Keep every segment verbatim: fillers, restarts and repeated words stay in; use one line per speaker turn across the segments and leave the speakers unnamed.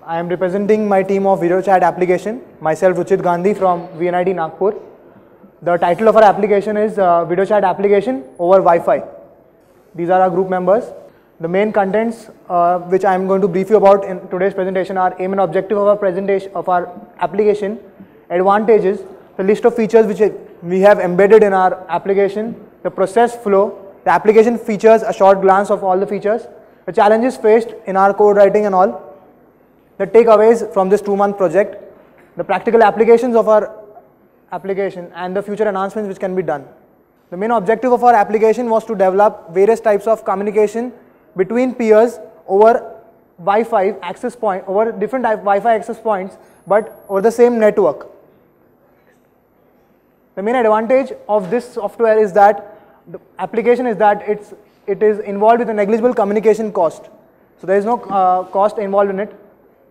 I am representing my team of video chat application, myself Ruchit Gandhi from V N I T Nagpur. The title of our application is uh, video chat application over Wi-Fi. These are our group members. The main contents uh, which I am going to brief you about in today's presentation are aim and objective of our presentation of our application, advantages, the list of features which we have embedded in our application, the process flow, the application features, a short glance of all the features, the challenges faced in our code writing and all, the takeaways from this two-month project, the practical applications of our application and the future enhancements which can be done. The main objective of our application was to develop various types of communication between peers over Wi-Fi access point, over different Wi-Fi access points, but over the same network. The main advantage of this software is that the application is that it's, it is involved with a negligible communication cost. So there is no uh, cost involved in it.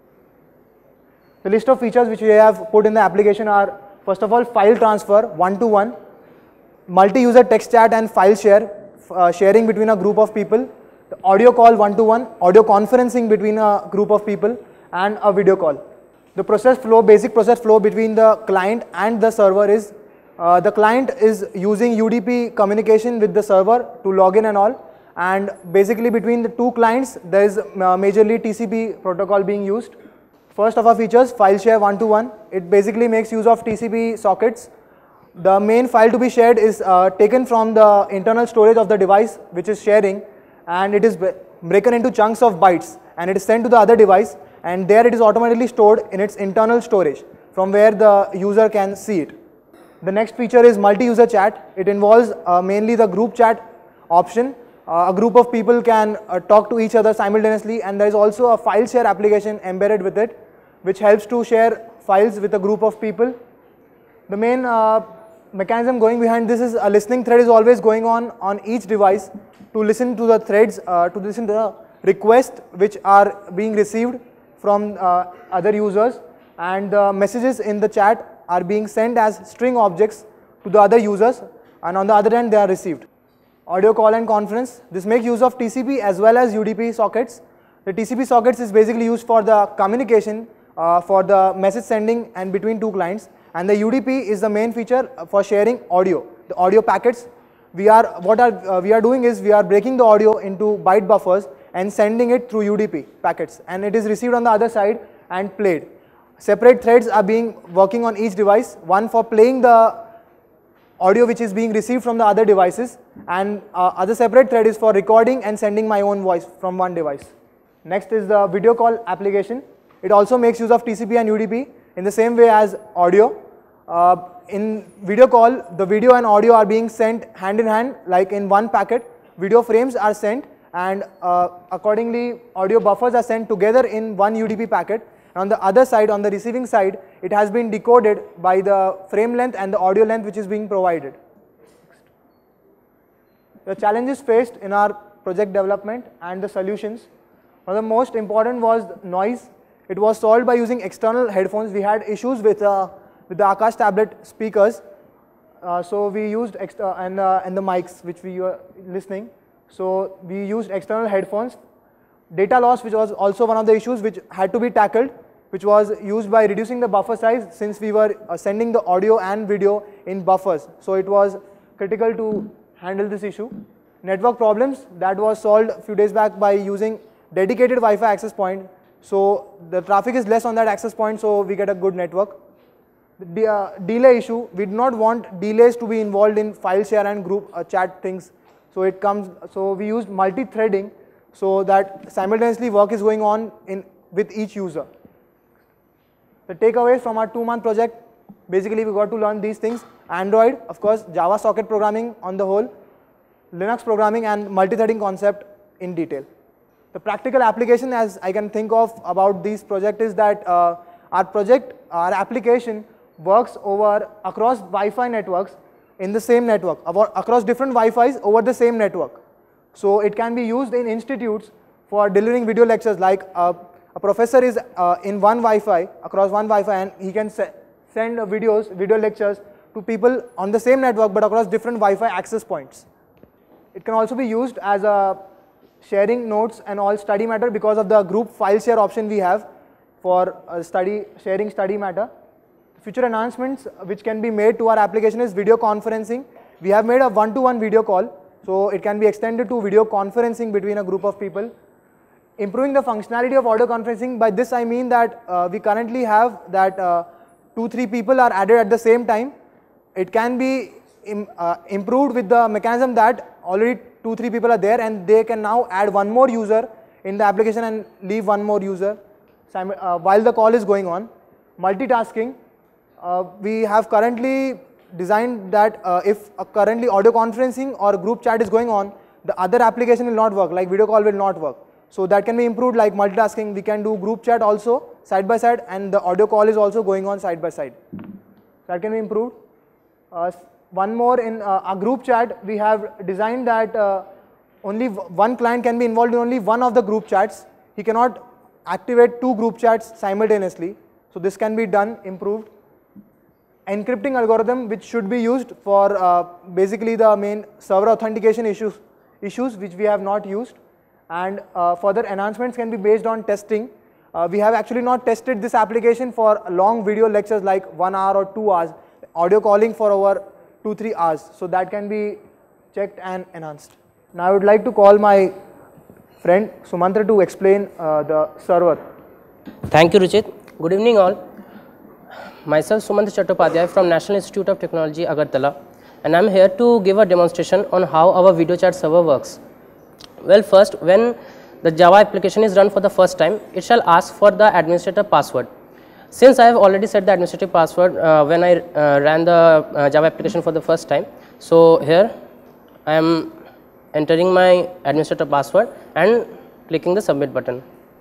The list of features which we have put in the application are, first of all, file transfer one-to-one, multi-user text chat and file share, uh, sharing between a group of people, the audio call one-to-one, audio conferencing between a group of people, and a video call. The process flow, basic process flow between the client and the server is, uh, the client is using U D P communication with the server to log in and all, and basically between the two clients there is uh, majorly T C P protocol being used. First of our features, file share one-to-one. It basically makes use of T C P sockets. The main file to be shared is uh, taken from the internal storage of the device which is sharing, and it is broken into chunks of bytes and it is sent to the other device, and there it is automatically stored in its internal storage from where the user can see it. The next feature is multi-user chat. It involves uh, mainly the group chat option. Uh, a group of people can uh, talk to each other simultaneously, and there is also a file share application embedded with it which helps to share files with a group of people. The main uh, mechanism going behind this is a listening thread is always going on on each device to listen to the threads, uh, to listen to the requests which are being received from uh, other users, and the messages in the chat are being sent as string objects to the other users, and on the other end they are received. Audio call and conference. This makes use of T C P as well as U D P sockets. The T C P sockets is basically used for the communication, uh, for the message sending and between two clients, and the U D P is the main feature for sharing audio. The audio packets, we are what are uh, we are doing is we are breaking the audio into byte buffers and sending it through U D P packets, and it is received on the other side and played. Separate threads are being working on each device, one for playing the audio which is being received from the other devices, and uh, other separate thread is for recording and sending my own voice from one device. Next is the video call application. It also makes use of T C P and U D P in the same way as audio. Uh, in video call, the video and audio are being sent hand in hand, like in one packet. Video frames are sent, and uh, accordingly audio buffers are sent together in one U D P packet. And on the other side, on the receiving side, it has been decoded by the frame length and the audio length which is being provided. The challenges faced in our project development and the solutions. One of the most important was noise. It was solved by using external headphones. We had issues with, uh, with the Akash tablet speakers, uh, so we used extra and, uh, and the mics which we were listening. So we used external headphones. Data loss, which was also one of the issues which had to be tackled, which was used by reducing the buffer size, since we were uh, sending the audio and video in buffers. So it was critical to handle this issue. Network problems, that was solved a few days back by using dedicated Wi-Fi access point. So the traffic is less on that access point, so we get a good network. The uh, delay issue, we do not want delays to be involved in file share and group uh, chat things. So it comes, so we used multi-threading so that simultaneously work is going on in with each user. The takeaways from our two-month project, basically we got to learn these things: Android, of course, Java socket programming on the whole, Linux programming, and multi-threading concept in detail. The practical application, as I can think of about this project, is that uh, our project, our application works over across Wi-Fi networks in the same network, across different Wi-Fis over the same network. So it can be used in institutes for delivering video lectures, like uh, a professor is uh, in one Wi-Fi, across one Wi-Fi, and he can se send uh, videos, video lectures to people on the same network but across different Wi-Fi access points. It can also be used as a sharing notes and all study matter because of the group file share option we have. for uh, study, sharing study matter. Future enhancements which can be made to our application is video conferencing. We have made a one-to-one video call, so it can be extended to video conferencing between a group of people. Improving the functionality of audio conferencing, by this I mean that uh, we currently have that uh, two, three people are added at the same time. It can be im uh, improved with the mechanism that already two, three people are there and they can now add one more user in the application and leave one more user uh, while the call is going on. Multitasking, uh, we have currently designed that uh, if uh, currently audio conferencing or group chat is going on, the other application will not work, like video call will not work. So that can be improved, like multitasking. We can do group chat also side by side, and the audio call is also going on side by side. That can be improved. Uh, one more, in uh, a group chat, we have designed that uh, only one client can be involved in only one of the group chats. He cannot activate two group chats simultaneously. So this can be done, improved. Encrypting algorithm, which should be used for uh, basically the main server authentication issues, issues which we have not used. And uh, further enhancements can be based on testing. Uh, we have actually not tested this application for long video lectures like one hour or two hours, audio calling for over two, three hours. So that can be checked and enhanced. Now I would like to call my friend Sumantra to explain uh, the server.
Thank you, Ruchit. Good evening all. Myself Sumantra Chattopadhyay from National Institute of Technology, Agartala, and I am here to give a demonstration on how our video chat server works. Well, first, when the Java application is run for the first time, it shall ask for the administrator password. Since I have already set the administrative password uh, when I uh, ran the uh, Java application for the first time, so here I am entering my administrator password and clicking the submit button.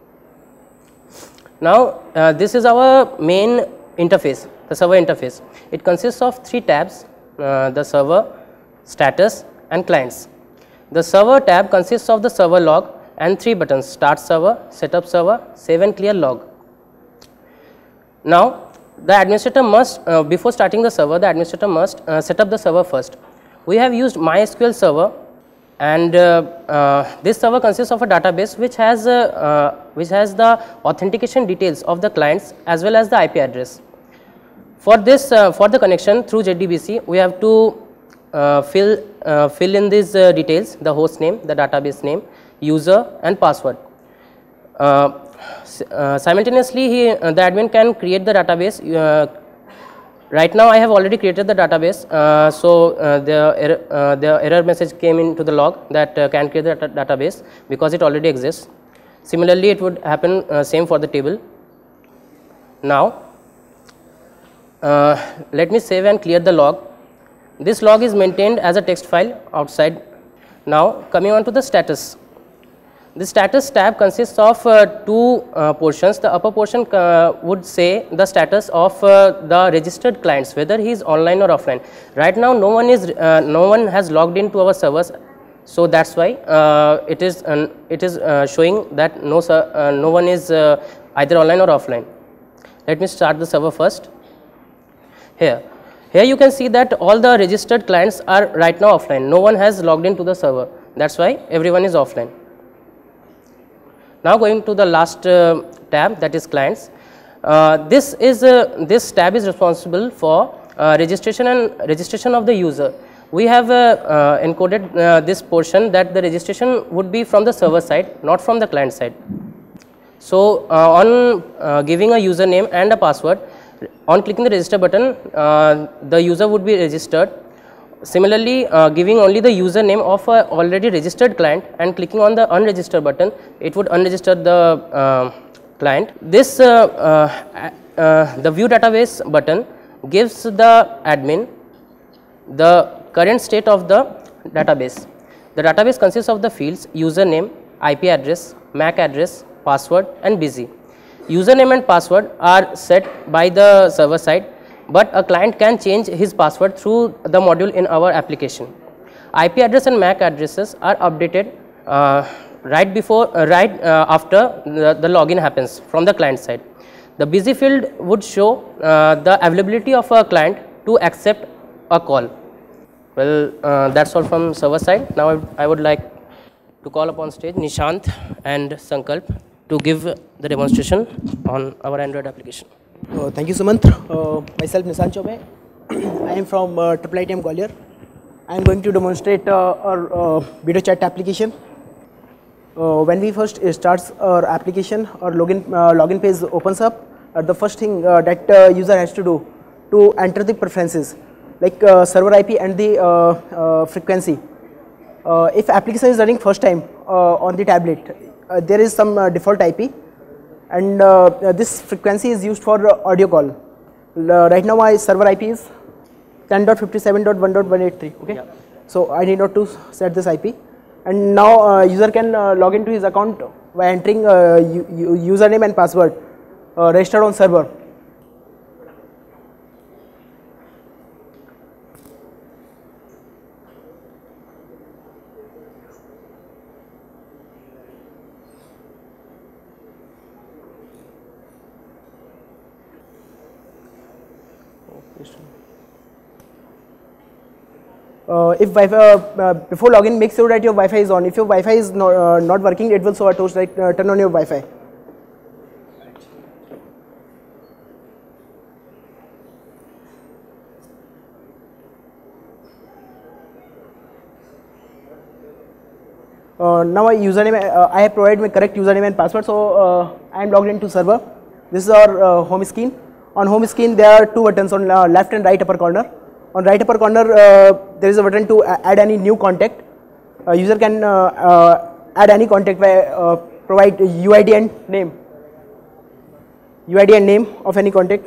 Now, uh, this is our main interface, the server interface. It consists of three tabs, uh, the server, status and clients. The server tab consists of the server log and three buttons: start server, setup server, save and clear log. Now, the administrator must, uh, before starting the server, the administrator must uh, set up the server first. We have used MySQL server, and uh, uh, this server consists of a database which has, uh, uh, which has the authentication details of the clients as well as the I P address. For this, uh, for the connection through J D B C, we have to Uh, fill uh, fill in these uh, details: the host name, the database name, user and password. Uh, uh, simultaneously, he, uh, the admin can create the database. Uh, right now I have already created the database, uh, so uh, the, error, uh, the error message came into the log that uh, can create the data database because it already exists. Similarly, it would happen uh, same for the table. Now uh, let me save and clear the log. This log is maintained as a text file outside. Now coming on to the status. The status tab consists of uh, two uh, portions. The upper portion uh, would say the status of uh, the registered clients, whether he is online or offline. Right now no one is uh, no one has logged into our servers, so that's why uh, it is uh, it is uh, showing that no uh, no one is uh, either online or offline. Let me start the server first. Here. Here you can see that all the registered clients are right now offline. No one has logged into the server. That's why everyone is offline. Now going to the last uh, tab, that is clients. Uh, this is uh, this tab is responsible for uh, registration and registration of the user. We have uh, uh, encoded uh, this portion that the registration would be from the server side, not from the client side. So uh, on uh, giving a username and a password, on clicking the register button, uh, the user would be registered. Similarly, uh, giving only the username of a already registered client and clicking on the unregister button, it would unregister the uh, client. This uh, uh, uh, the view database button gives the admin the current state of the database. The database consists of the fields username, I P address, M A C address, password and busy. Username and password are set by the server side, but a client can change his password through the module in our application. I P address and M A C addresses are updated uh, right before, uh, right uh, after the, the login happens from the client side. The busy field would show uh, the availability of a client to accept a call. Well, uh, that's all from server side. Now I, I would like to call upon stage Nishant and Sankalp to give the demonstration on our Android application.
Uh, thank you, Sumantra. Uh, myself, Nissan Chobe. I am from uh, I I I T M Gwalior. I am going to demonstrate uh, our uh, video chat application. Uh, when we first starts our application, our login uh, login page opens up. Uh, the first thing uh, that uh, user has to do to enter the preferences, like uh, server I P and the uh, uh, frequency. Uh, if application is running first time uh, on the tablet, uh, there is some uh, default I P, and uh, this frequency is used for uh, audio call. Uh, right now my server I P is ten dot fifty-seven dot one dot one eighty-three. Okay, yeah. So I need not to set this I P, and now uh, user can uh, log into his account by entering uh, username and password uh, registered on server. Uh, if Wi-Fi, uh, uh, before login, make sure that your Wi-Fi is on. If your Wi-Fi is not, uh, not working, it will show a toast like uh, turn on your Wi-Fi. Uh, now my username, uh, I have provided my correct username and password, so uh, I am logged into server. This is our uh, home screen. On home screen, there are two buttons on uh, left and right upper corner. On right upper corner, uh, there is a button to add any new contact. Uh, user can uh, uh, add any contact by uh, provide U I D and name. U I D and name of any contact.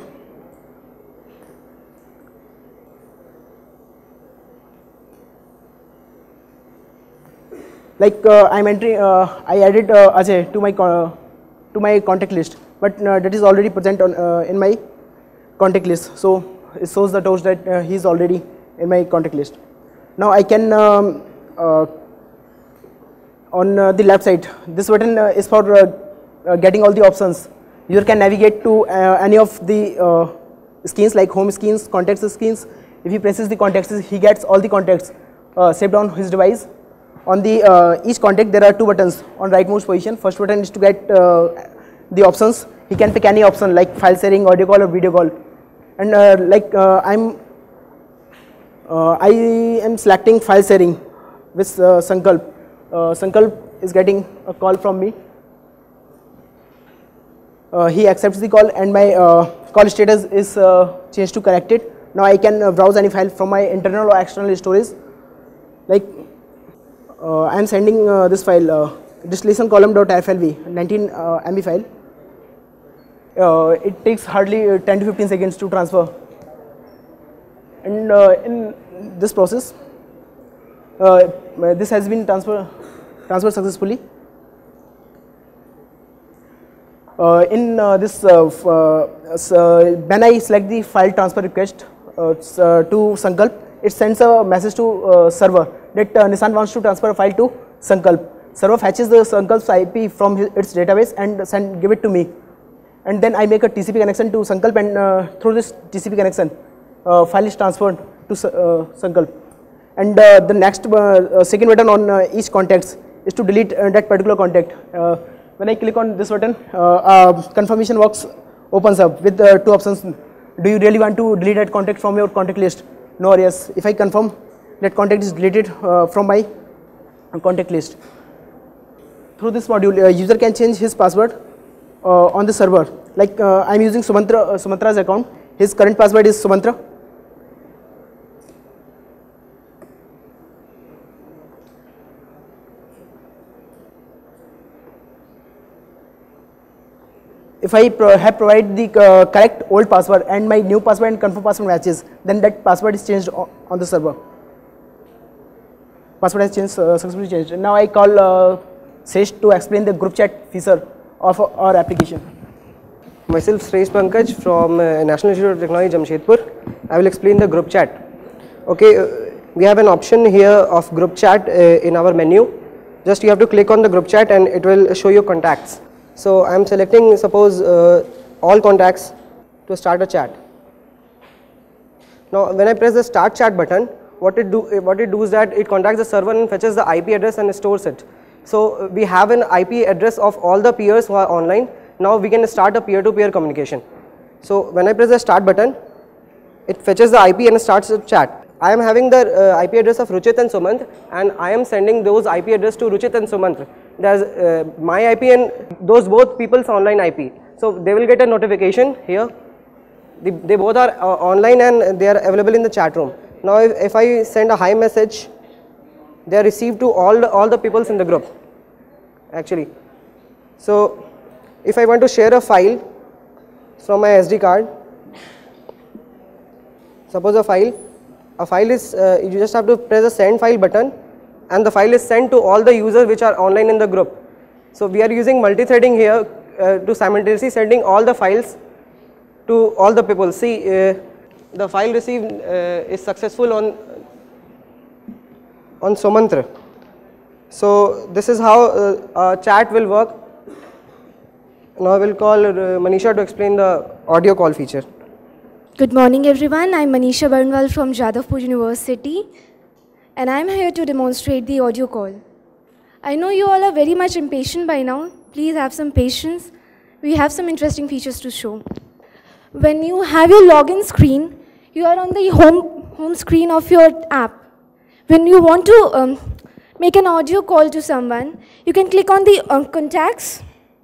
Like uh, I'm entering, uh, I added uh, Ajay to my uh, to my contact list, but uh, that is already present on uh, in my contact list. So it shows the toast that uh, he is already in my contact list. Now I can um, uh, on uh, the left side, this button uh, is for uh, uh, getting all the options. User can navigate to uh, any of the uh, screens like home screens, contacts screens. If he presses the contacts, he gets all the contacts uh, saved on his device. On the uh, each contact, there are two buttons on rightmost position. First button is to get uh, the options. He can pick any option like file sharing, audio call, or video call. And uh, like uh, I'm, uh, I am selecting file sharing with uh, Sankalp. Uh, Sankalp is getting a call from me. Uh, he accepts the call, and my uh, call status is uh, changed to connected. Now I can uh, browse any file from my internal or external storage. Like uh, I am sending uh, this file, uh, distillation column.rflv, nineteen uh, M B file. Uh, it takes hardly uh, ten to fifteen seconds to transfer, and uh, in this process, uh, this has been transfer transferred successfully. Uh, in uh, this, uh, uh, so when I select the file transfer request uh, uh, to Sankalp, it sends a message to uh, server that uh, Nissan wants to transfer a file to Sankalp. Server fetches the Sankalp's I P from his, its database and send give it to me. And then I make a T C P connection to Sankalp, and uh, through this T C P connection, uh, file is transferred to uh, Sankalp. And uh, the next uh, second button on uh, each contact is to delete uh, that particular contact. Uh, when I click on this button, uh, uh, confirmation box opens up with uh, two options. Do you really want to delete that contact from your contact list? No or yes. If I confirm, that contact is deleted uh, from my contact list. Through this module, uh, user can change his password Uh, on the server. Like uh, I am using Sumantra, uh, Sumantra's account. His current password is Sumantra. If I pro have provided the uh, correct old password and my new password and confirm password matches, then that password is changed on the server. Password has changed, uh, successfully changed. And now I call uh, Sesh to explain the group chat feature of our application.
Myself Sresh Pankaj from uh, National Institute of Technology, Jamshedpur. I will explain the group chat. Okay, uh, we have an option here of group chat uh, in our menu. Just you have to click on the group chat and it will show your contacts. So I am selecting, suppose uh, all contacts to start a chat. Now when I press the start chat button, what it do what it do is that it contacts the server and fetches the I P address and stores it So we have an I P address of all the peers who are online. Now we can start a peer-to-peer communication. So when I press the start button, it fetches the I P and starts a chat. I am having the uh, I P address of Ruchit and Sumant, and I am sending those I P address to Ruchit and Sumant. There's uh, my I P and those both people's online I P. So they will get a notification here. They, they both are uh, online and they are available in the chat room. Now if, if I send a hi message, they are received to all the, all the peoples in the group actually. So if I want to share a file from my S D card, suppose a file, a file is, uh, you just have to press the send file button and the file is sent to all the users which are online in the group. So we are using multi-threading here uh, to simultaneously sending all the files to all the people. See, uh, the file received uh, is successful on on Sumantra. So this is how uh, uh, chat will work. Now I will call uh, Manisha to explain the audio call feature.
Good morning everyone, I am Manisha Barnwal from Jadavpur University and I am here to demonstrate the audio call. I know you all are very much impatient by now, please have some patience. We have some interesting features to show. When you have your login screen, you are on the home, home screen of your app. When you want to um, make an audio call to someone, you can click on the uh, contacts.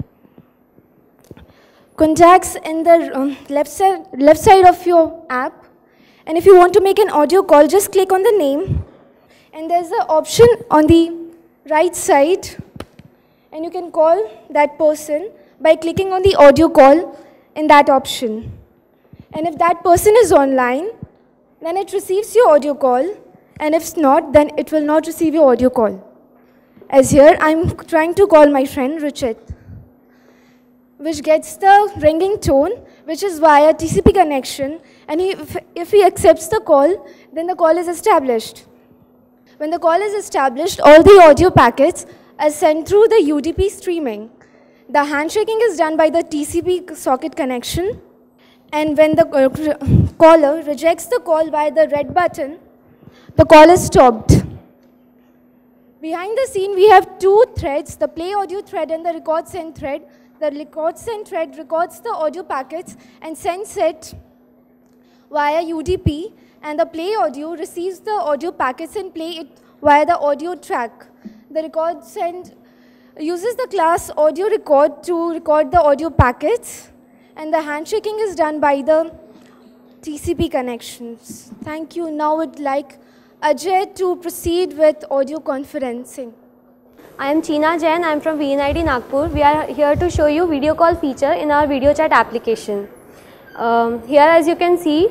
Contacts in the um, left, side, left side of your app, and if you want to make an audio call, just click on the name and there's an option on the right side and you can call that person by clicking on the audio call in that option. And if that person is online, then it receives your audio call, and if not, then it will not receive your audio call. As here, I'm trying to call my friend Ruchit, which gets the ringing tone, which is via T C P connection, and he, if, if he accepts the call, then the call is established. When the call is established, all the audio packets are sent through the U D P streaming. The handshaking is done by the T C P socket connection, and when the uh, caller rejects the call by the red button, the call is stopped. Behind the scene, we have two threads, the play audio thread and the record send thread. The record send thread records the audio packets and sends it via U D P, and the play audio receives the audio packets and play it via the audio track. The record send uses the class audio record to record the audio packets, and the handshaking is done by the T C P connections. Thank you. Now I would like Ajay to proceed with audio conferencing.
I am Cheena Jain, I am from V N I T Nagpur. We are here to show you video call feature in our video chat application. Um, here as you can see,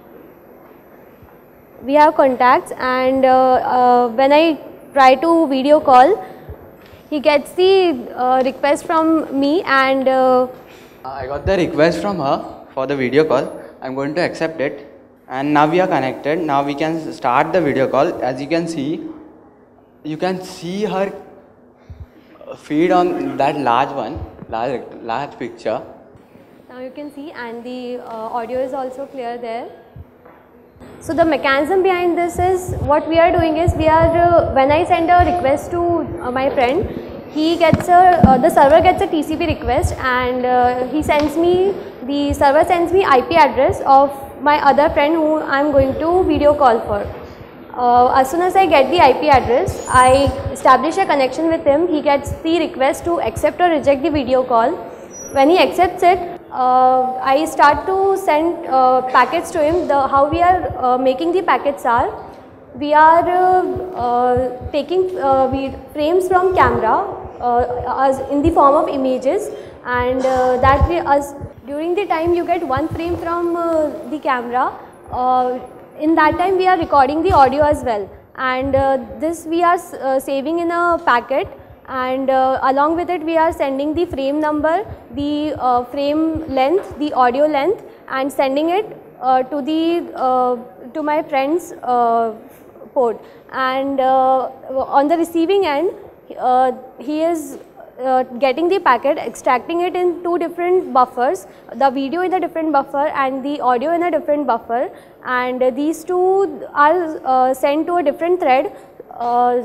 we have contacts, and uh, uh, when I try to video call, he gets the uh, request from me, and uh,
I got the request from her for the video call. I am going to accept it, and now we are connected. Now we can start the video call. As you can see, you can see her feed on that large one, large, large picture.
Now you can see, and the uh, audio is also clear there. So the mechanism behind this is, what we are doing is, we are uh, when I send a request to uh, my friend, he gets a uh, the server gets a T C P request, and uh, he sends me the server sends me I P address of my other friend who I am going to video call for. Uh, as soon as I get the I P address, I establish a connection with him. He gets the request to accept or reject the video call. When he accepts it, uh, I start to send uh, packets to him. The, how we are uh, making the packets are, we are uh, uh, taking uh, we frames from camera uh, as in the form of images, and uh, that we, as during the time you get one frame from uh, the camera. Uh, In that time we are recording the audio as well, and uh, this we are uh, saving in a packet, and uh, along with it we are sending the frame number, the uh, frame length, the audio length, and sending it uh, to the uh, to my friend's uh, port. And uh, on the receiving end, uh, he is Uh, getting the packet, extracting it in two different buffers, the video in a different buffer and the audio in a different buffer, and uh, these two are uh, sent to a different thread uh,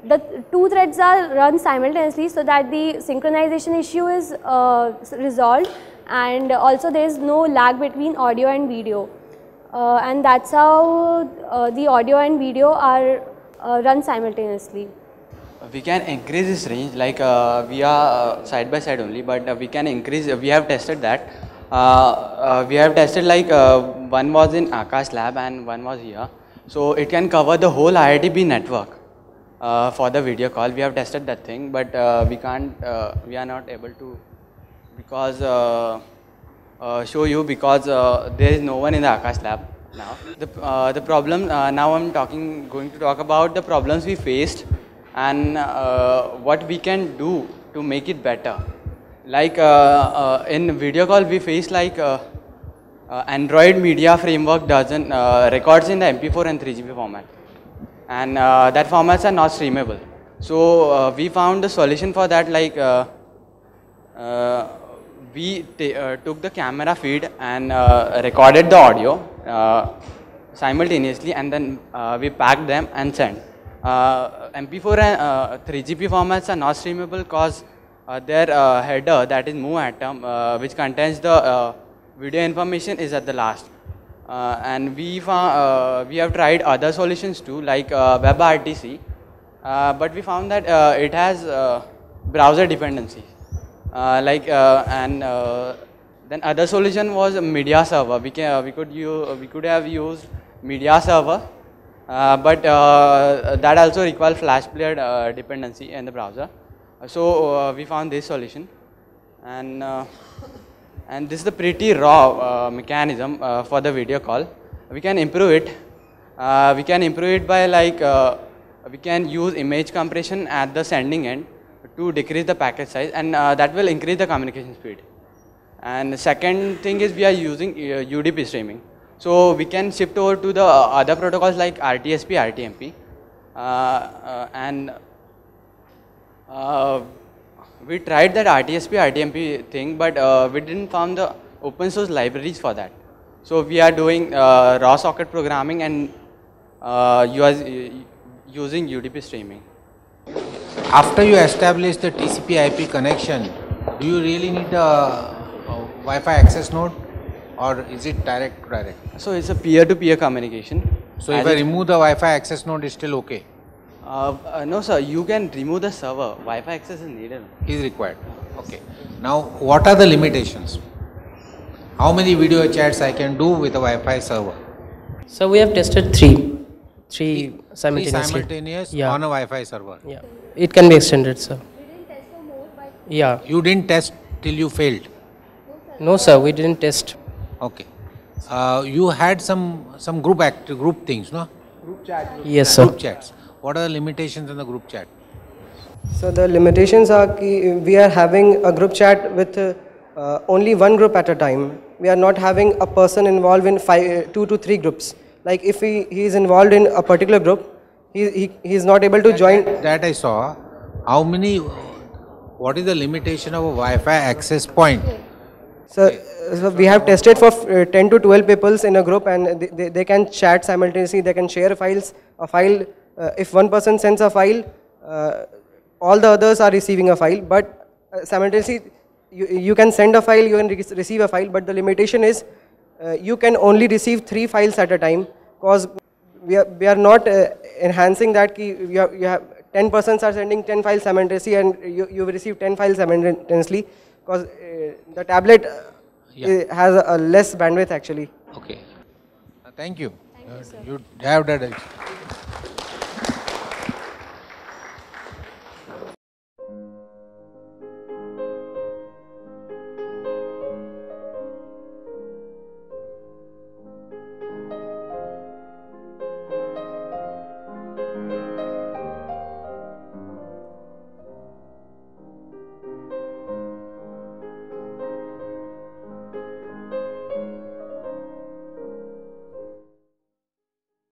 the two threads are run simultaneously so that the synchronization issue is uh, resolved, and also there is no lag between audio and video. Uh, and that's how uh, the audio and video are uh, run simultaneously.
We can increase this range, like uh, we are uh, side by side only, but uh, we can increase, uh, we have tested that. Uh, uh, we have tested like uh, one was in Akash lab and one was here. So it can cover the whole I I T B network uh, for the video call. We have tested that thing, but uh, we can't, uh, we are not able to, because uh, uh, show you because uh, there is no one in the Akash lab now. The, uh, the problem, uh, now I'm talking, going to talk about the problems we faced and uh, what we can do to make it better. Like uh, uh, in video call we face like uh, uh, Android Media Framework doesn't uh, records in the M P four and three G B format, and uh, that formats are not streamable. So uh, we found the solution for that, like uh, uh, we uh, took the camera feed and uh, recorded the audio uh, simultaneously, and then uh, we packed them and sent. Uh, M P four and uh, three G P formats are not streamable because uh, their uh, header, that is MoveAtom, uh, which contains the uh, video information, is at the last. Uh, and we found, uh, we have tried other solutions too, like uh, WebRTC, uh, but we found that uh, it has uh, browser dependencies. Uh, like uh, and uh, then other solution was media server. We can uh, we could use we could have used media server. Uh, but uh, that also requires Flash Player uh, dependency in the browser. Uh, so uh, we found this solution, and uh, and this is the pretty raw uh, mechanism uh, for the video call. We can improve it. Uh, we can improve it by like uh, we can use image compression at the sending end to decrease the packet size, and uh, that will increase the communication speed. And the second thing is we are using uh, U D P streaming. So we can shift over to the other protocols like R T S P, R T M P, uh, uh, and uh, we tried that R T S P, R T M P thing, but uh, we didn't found the open source libraries for that. So we are doing uh, raw socket programming and uh, using U D P streaming.
After you establish the T C P I P connection, do you really need a, a Wi-Fi access node? Or is it direct to direct?
So it's a peer-to-peer communication.
So if I remove the Wi-Fi access node, it's still okay?
Uh, uh, no sir, you can remove the server. Wi-Fi access is needed.
Is required. Okay. Now what are the limitations? How many video chats I can do with a Wi-Fi server?
So we have tested three. Three simultaneously.
Three simultaneous
yeah.
on a Wi-Fi server?
Yeah. It can be extended, sir.
We didn't test for more, but
yeah.
You didn't test till you failed?
No sir, we didn't test.
Okay. Uh, you had some some group act group things, no?
Group chat.
Yes, sir.
Group chats. What are the limitations in the group chat?
So the limitations are ki we are having a group chat with uh, uh, only one group at a time. We are not having a person involved in five, two to three groups. Like if he, he is involved in a particular group, he, he, he is not able to
that,
join.
That, that I saw. How many, what is the limitation of a Wi-Fi access point?
So, so we have tested for uh, ten to twelve people in a group, and they, they, they can chat simultaneously, they can share files, a file, uh, if one person sends a file, uh, all the others are receiving a file, but uh, simultaneously you, you can send a file, you can re receive a file, but the limitation is uh, you can only receive three files at a time, because we are, we are not uh, enhancing that ki you have, you have ten persons are sending ten files simultaneously and you, you receive ten files simultaneously, because uh, the tablet uh, yeah. has a, a less bandwidth actually.
Okay. Uh, thank you.
Thank you, sir.
Uh, you have that.